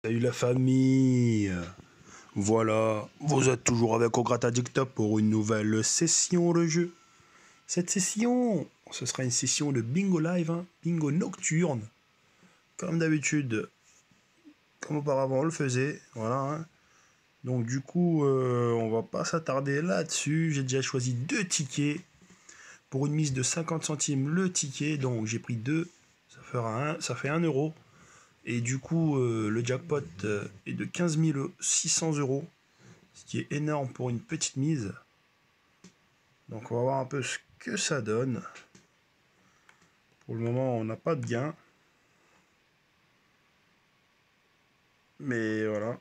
Salut la famille. Voilà, vous êtes toujours avec Ograta Dicta pour une nouvelle session de jeu. Cette session, ce sera une session de bingo live, hein, bingo nocturne. Comme d'habitude, comme auparavant on le faisait. Voilà. Hein. Donc du coup, on va pas s'attarder là-dessus. J'ai déjà choisi 2 tickets pour une mise de 50 centimes le ticket. Donc j'ai pris 2, ça fait 1 euro. Et du coup, le jackpot est de 15 600 euros, ce qui est énorme pour une petite mise. Donc on va voir un peu ce que ça donne. Pour le moment, on n'a pas de gain. Mais voilà.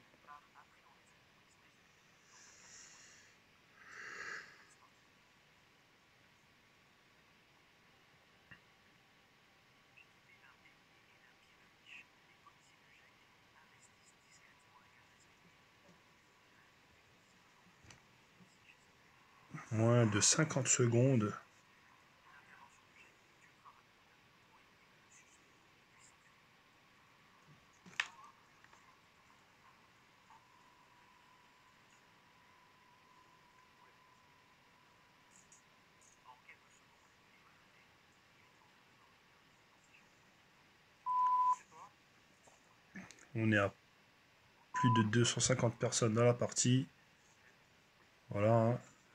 Moins de 50 secondes. On est à plus de 250 personnes dans la partie. Voilà. Hein.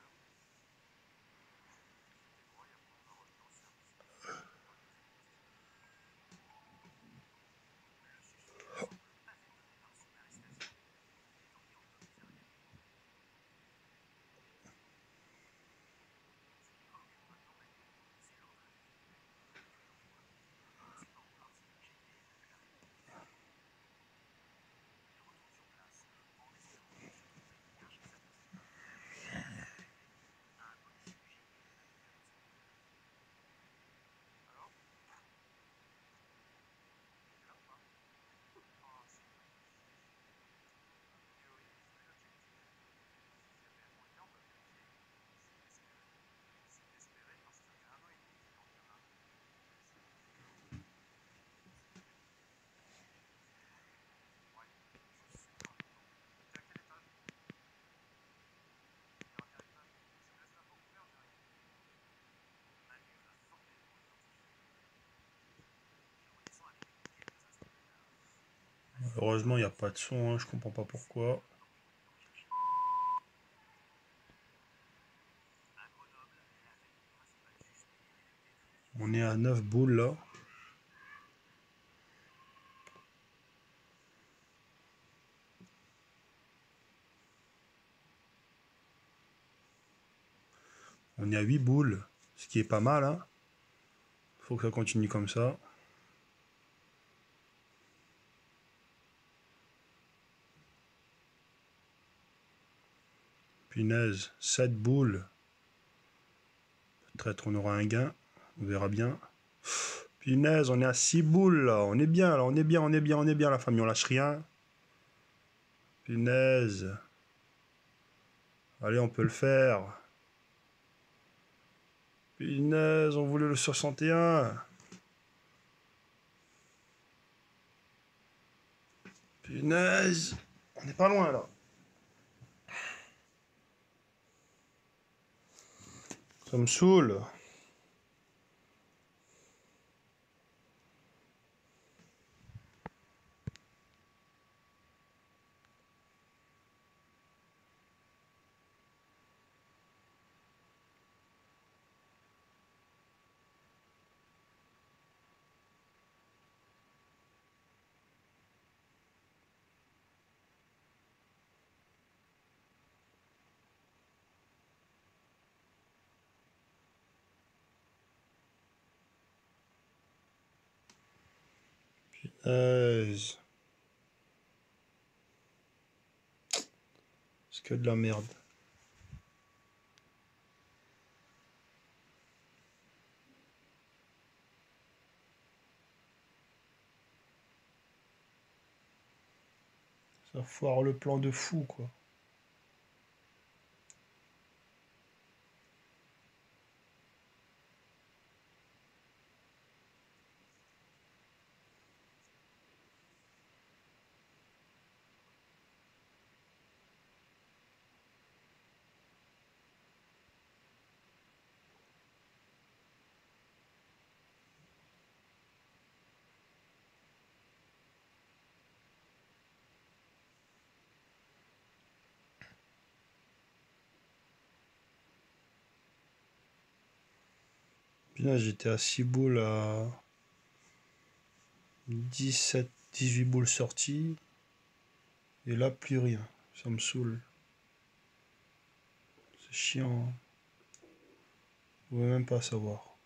Heureusement, il n'y a pas de son. Hein, je comprends pas pourquoi. On est à 9 boules là. On est à 8 boules. Ce qui est pas mal. Hein. Faut que ça continue comme ça. Punaise, 7 boules. Peut-être on aura un gain. On verra bien. Punaise, on est à 6 boules là. On est bien là, on est bien, on est bien, on est bien la famille. On lâche rien. Punaise. Allez, on peut le faire. Punaise, on voulait le 61. Punaise. On n'est pas loin là. Ça me saoule. C'est que de la merde. Ça foire le plan de fou quoi. Putain, j'étais à 6 boules à 17, 18 boules sorties. Et là, plus rien. Ça me saoule. C'est chiant, hein. Vous pouvez même pas savoir.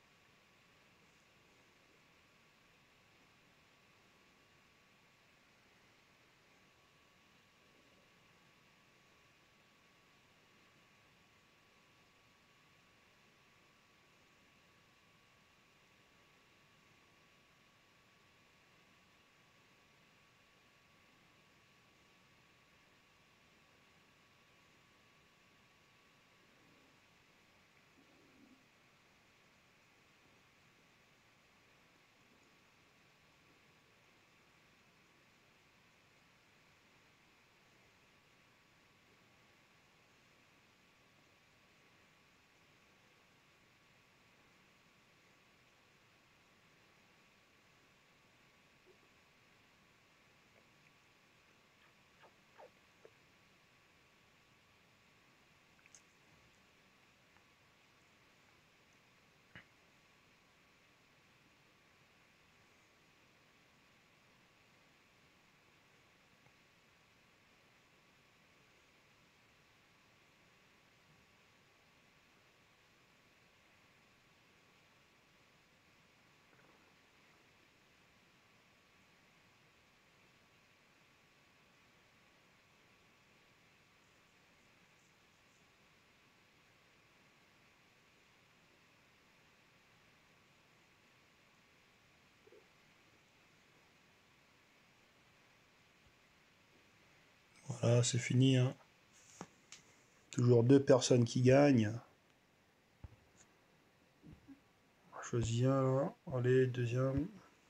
Voilà, c'est fini, hein. Toujours deux personnes qui gagnent. Choisis un, là. Allez, deuxième.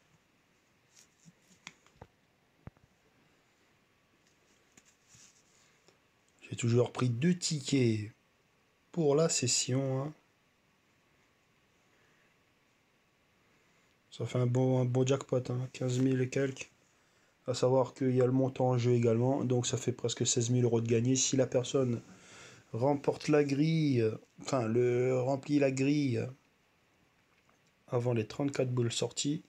J'ai toujours pris 2 tickets pour la session, hein. Ça fait un bon jackpot, hein. 15 000 et quelques. À savoir qu'il y a le montant en jeu également. Donc ça fait presque 16 000 euros de gagné. Si la personne remporte la grille, enfin, remplit la grille avant les 34 boules sorties,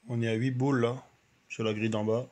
On est à 8 boules là, sur la grille d'en bas.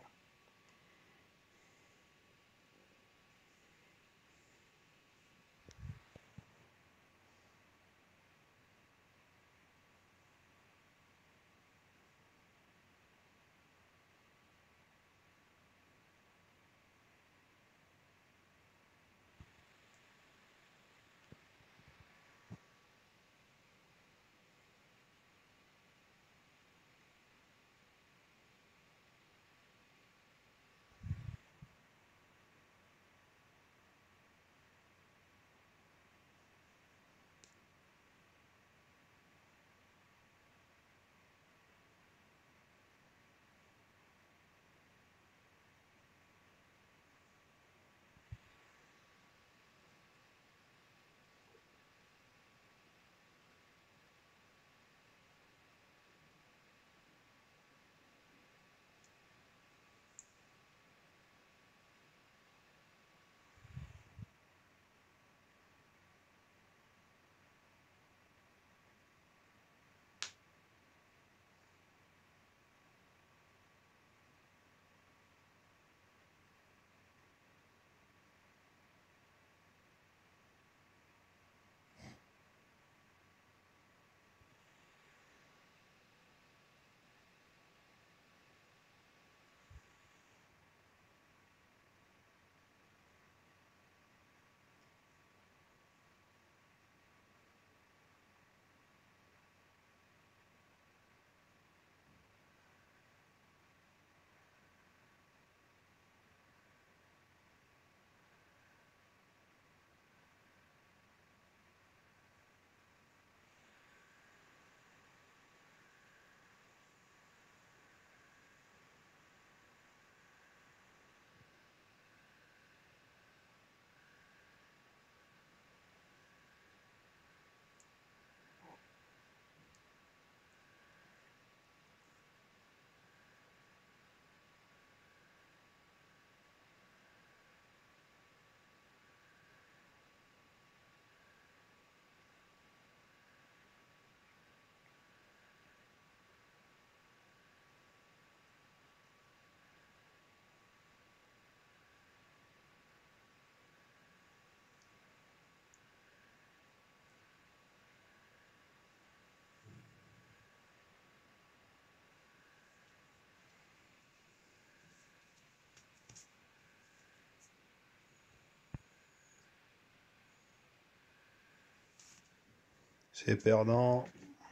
C'est perdant.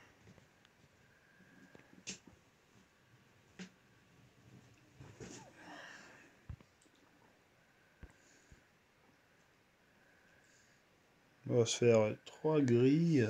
On va se faire 3 grilles.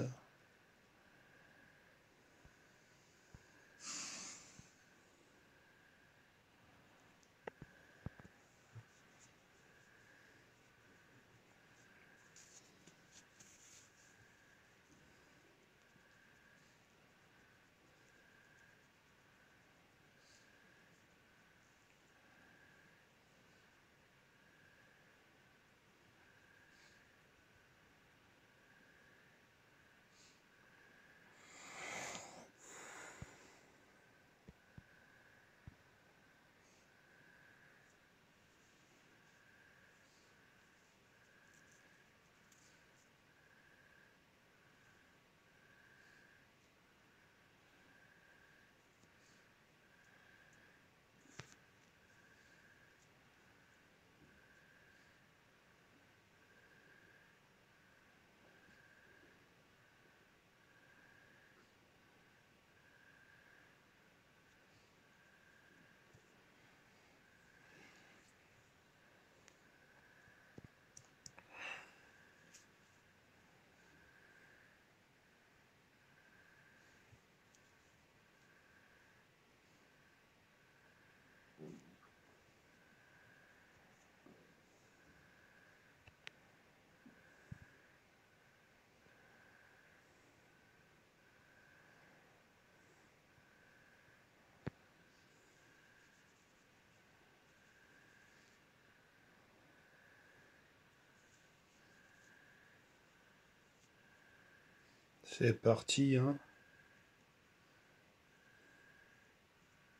C'est parti, hein.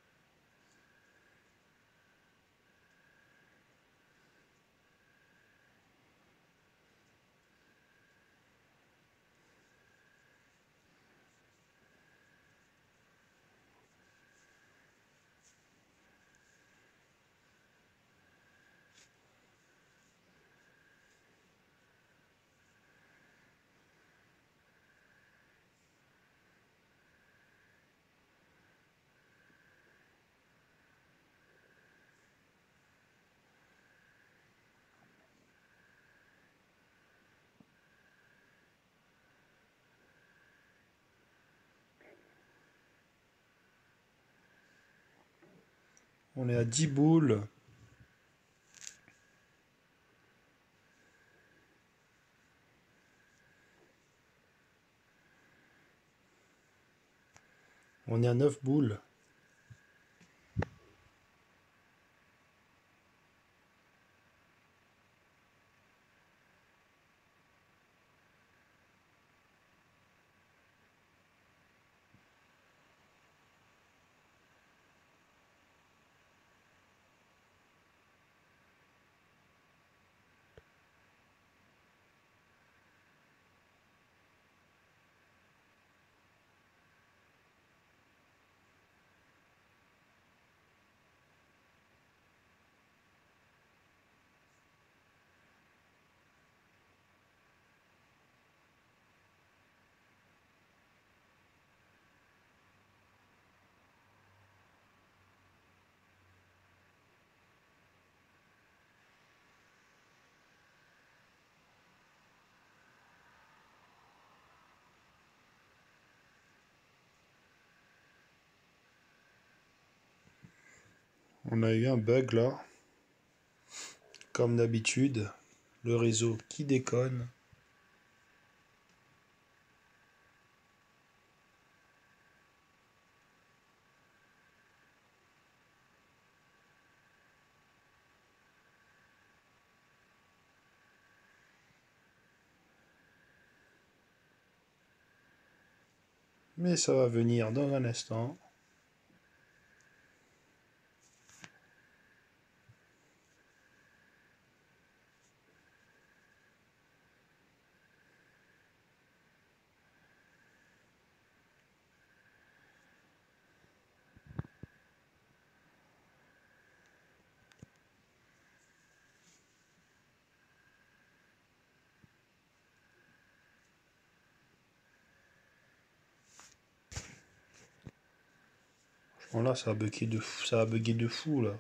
On est à 10 boules. On est à 9 boules. On a eu un bug là. Comme d'habitude, le réseau qui déconne. Mais ça va venir dans un instant. Bon là, ça a bugué de fou, ça a bugué de fou là.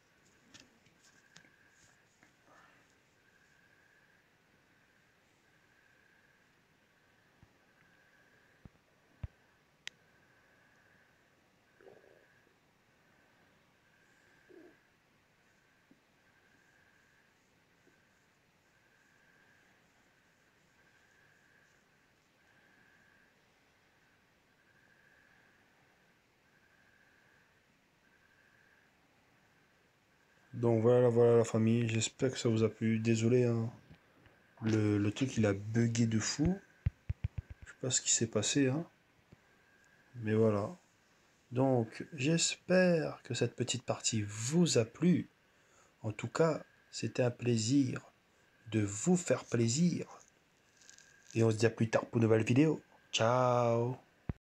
Donc voilà la famille, j'espère que ça vous a plu. Désolé, hein. Le truc il a bugué de fou. Je sais pas ce qui s'est passé, hein. Mais voilà. Donc j'espère que cette petite partie vous a plu. En tout cas, c'était un plaisir de vous faire plaisir. Et on se dit à plus tard pour une nouvelle vidéo. Ciao!